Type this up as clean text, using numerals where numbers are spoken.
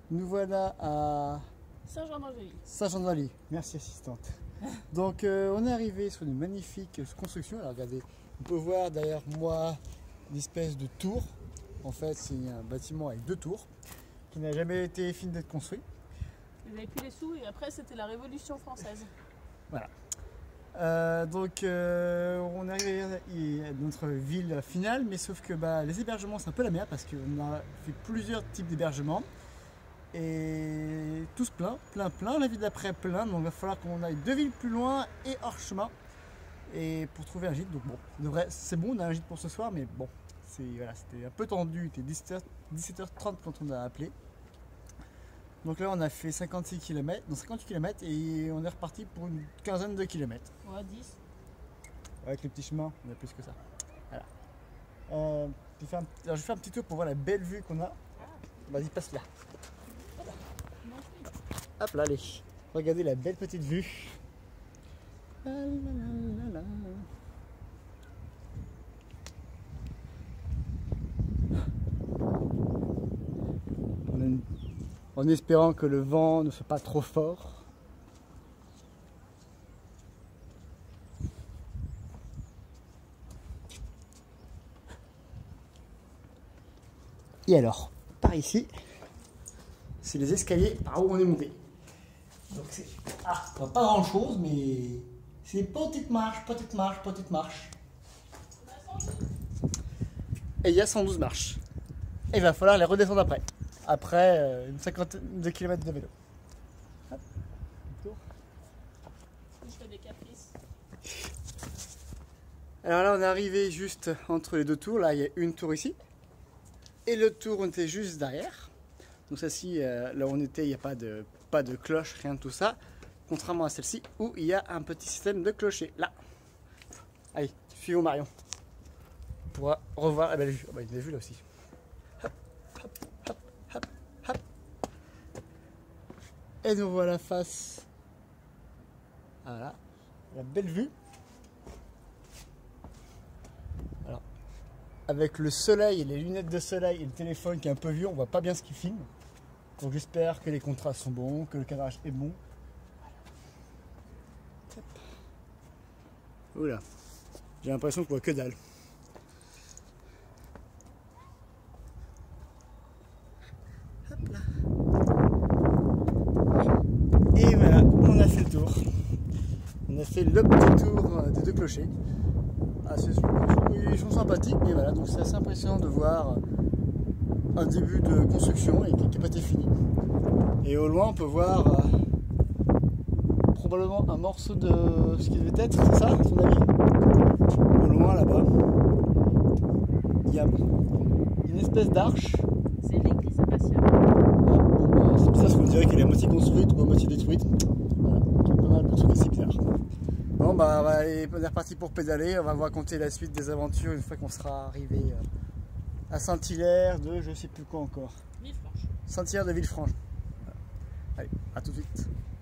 Nous voilà à Saint-Jean-d'Angély. Saint-Jean-d'Angély. Merci assistante. Donc on est arrivé sur une magnifique construction. Alors regardez, on peut voir derrière moi une espèce de tour. En fait c'est un bâtiment avec 2 tours qui n'a jamais été fini d'être construit. Ils n'avaient plus les sous et après c'était la Révolution française. Voilà. Donc on est arrivé à notre ville finale, mais sauf que les hébergements c'est un peu la merde parce qu'on a fait plusieurs types d'hébergements et tous plein, la ville d'après plein, donc il va falloir qu'on aille 2 villes plus loin et hors chemin et pour trouver un gîte. Donc bon, c'est bon, on a un gîte pour ce soir, mais bon, voilà, c'était un peu tendu, il était 17h30 quand on a appelé. Donc là on a fait 56 km, donc 58 km et on est reparti pour une quinzaine de kilomètres. Ouais, 10. Avec les petits chemins, on a plus que ça. Voilà. Alors, je vais faire un petit tour pour voir la belle vue qu'on a. Vas-y, passe là. Hop là, allez. Regardez la belle petite vue. En espérant que le vent ne soit pas trop fort. Et alors, par ici, c'est les escaliers par où on est monté. Donc c'est pas grand chose, mais c'est petite marche. Et il y a 112 marches. Et il va falloir les redescendre après une cinquantaine de kilomètres de vélo. Hop. Je fais des caprices. Alors là on est arrivé juste entre les 2 tours, là il y a une tour ici. Et le tour on était juste derrière. Donc celle-ci, là où on était, il n'y a pas de cloche, rien de tout ça. Contrairement à celle-ci où il y a un petit système de clocher. Là. Allez, suivons Marion. Pour revoir la belle vue. Oh, il y a une vue là aussi. Hop, hop, hop, hop, hop. Et nous voilà face. Voilà. La belle vue. Alors, avec le soleil et les lunettes de soleil et le téléphone qui est un peu vieux, on voit pas bien ce qu'il filme. Donc j'espère que les contrastes sont bons, que le cadrage est bon. Oula, j'ai l'impression qu'on voit que dalle. Hop là. Et voilà, on a fait le tour. On a fait le petit tour des 2 clochers. Ils sont sympathiques, mais voilà, donc c'est assez impressionnant de voir un début de construction et qui n'a pas été fini. Et au loin on peut voir probablement un morceau de ce qui devait être, c'est ça à ton avis? Au loin là-bas, il y a une espèce d'arche. C'est l'église abbatiale. C'est bizarre parce qu'on dirait qu'elle est à moitié construite ou à moitié détruite. Voilà, il y a pas mal de trucs assez bizarres. Bon on est reparti pour pédaler, on va vous raconter la suite des aventures une fois qu'on sera arrivé à Saint-Hilaire de je sais plus quoi encore. Villefranche. Saint-Hilaire de Villefranche. Voilà. Allez, à tout de suite.